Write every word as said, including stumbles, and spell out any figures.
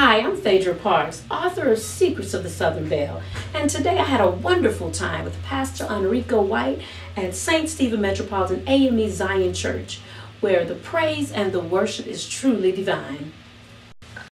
Hi, I'm Phaedra Parks, author of Secrets of the Southern Belle, and today I had a wonderful time with Pastor Enrico White at Saint Stephen Metropolitan A M E Zion Church, where the praise and the worship is truly divine.